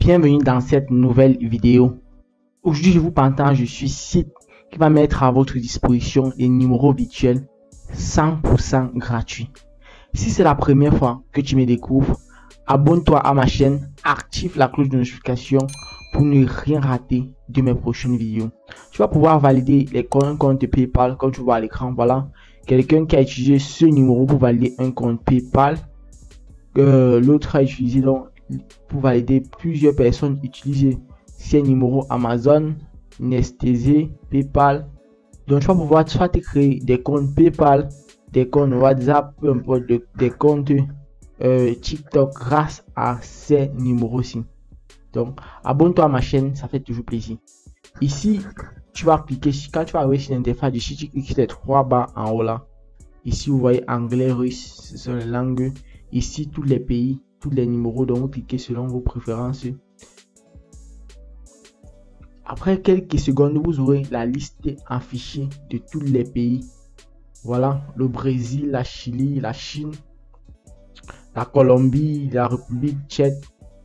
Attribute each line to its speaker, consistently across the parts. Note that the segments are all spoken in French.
Speaker 1: Bienvenue dans cette nouvelle vidéo. Aujourd'hui, je vous partage ce site qui va mettre à votre disposition les numéros virtuels 100% gratuits. Si c'est la première fois que tu me découvres, abonne-toi à ma chaîne, active la cloche de notification pour ne rien rater de mes prochaines vidéos. Tu vas pouvoir valider les comptes PayPal comme tu vois à l'écran. Voilà, quelqu'un qui a utilisé ce numéro pour valider un compte PayPal. L'autre a utilisé donc pour valider, plusieurs personnes utilisent ces numéros Amazon, Nestese, PayPal. Donc tu vas pouvoir soit te créer des comptes PayPal, des comptes WhatsApp, peu importe, des comptes TikTok grâce à ces numéros-ci. Donc abonne-toi à ma chaîne, ça fait toujours plaisir. Ici, tu vas cliquer, quand tu vas arriver sur l'interface du site, tu cliques sur les 3 barres en haut là. Ici, vous voyez anglais, russe, ce sont les langues. Ici, tous les pays, tous les numéros, donc vous cliquez selon vos préférences. Après quelques secondes, vous aurez la liste affichée de tous les pays. Voilà, le Brésil, la Chili, la Chine, la Colombie, la République tchèque,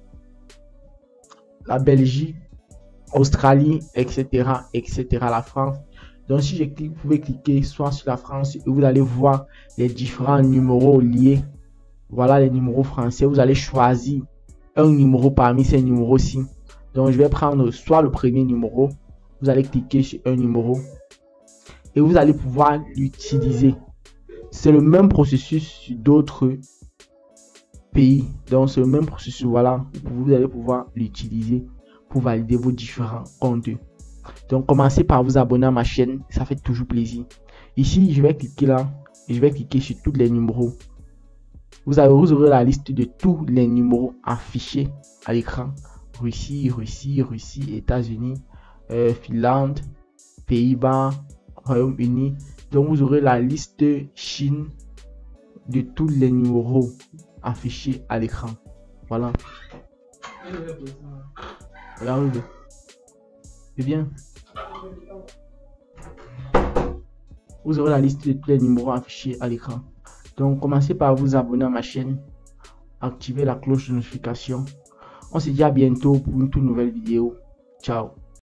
Speaker 1: la Belgique, Australie, etc., etc., la France. Donc si je clique, vous pouvez cliquer soit sur la France et vous allez voir les différents numéros liés. Voilà les numéros français. Vous allez choisir un numéro parmi ces numéros-ci. Donc je vais prendre soit le premier numéro. Vous allez cliquer sur un numéro et vous allez pouvoir l'utiliser. C'est le même processus sur d'autres pays. Donc c'est le même processus. Voilà, vous allez pouvoir l'utiliser pour valider vos différents comptes. Donc commencez par vous abonner à ma chaîne, ça fait toujours plaisir. Ici je vais cliquer là et je vais cliquer sur tous les numéros. Vous aurez la liste de tous les numéros affichés à l'écran. Russie, États-Unis, Finlande, Pays-Bas, Royaume-Uni. Donc vous aurez la liste Chine de tous les numéros affichés à l'écran. Voilà. Regardez. C'est bien. Vous aurez la liste de tous les numéros affichés à l'écran. Donc commencez par vous abonner à ma chaîne, activer la cloche de notification. On se dit à bientôt pour une toute nouvelle vidéo. Ciao.